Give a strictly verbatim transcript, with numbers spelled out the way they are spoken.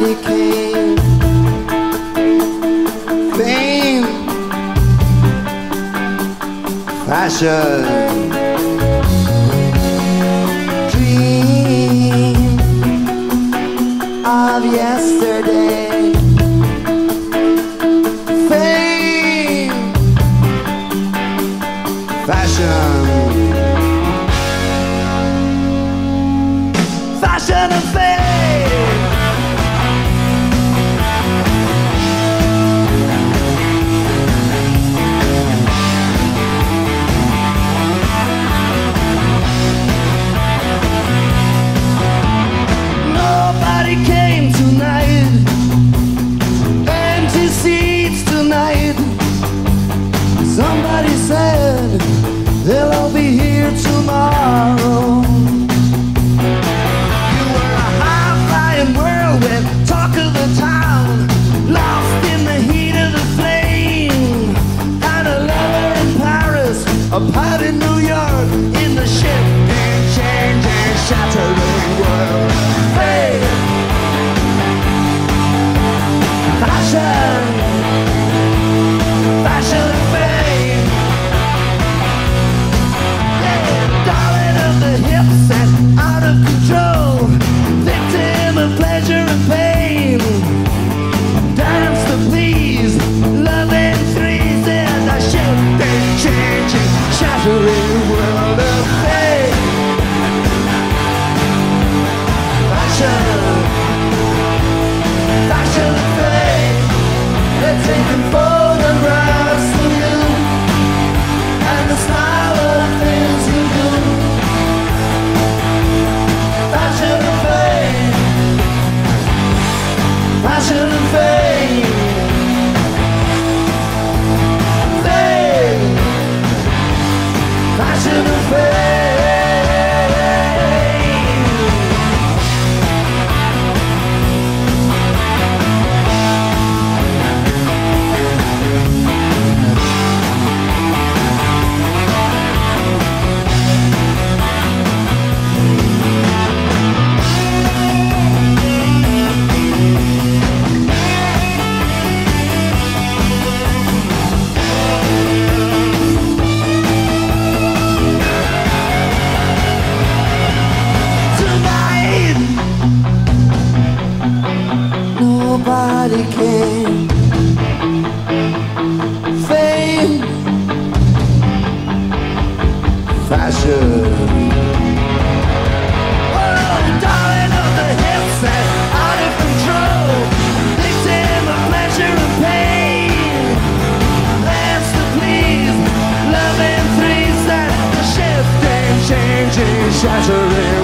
Nobody came. Fame, fashion, dream of yesterday. Fame, fashion, fashion and fame. Nobody came tonight, empty seats tonight. Somebody said they'll all be here tomorrow. You were a high-flying whirlwind, talk of the town, lost in the heat of the flame. Had a lover in Paris, a part in New York, in the shifting, changing, shattering world. Hey! Fashion, fashion and fame. Yeah, darling of the hips and out of control, victim of pleasure and pain. Dance to please, love in threes in a shifting, changing, shattering world of fame. Fashion, fashion and fame. They're taking photographs of you and the style of things you do. Fashion and fame, fashion and fame, fame, fashion and fame. Nobody came. Fame, fashion. Oh, darling of the hips and out of control, victim of pleasure and pain. Dance to please, love in threes, that the shifting, changing, shattering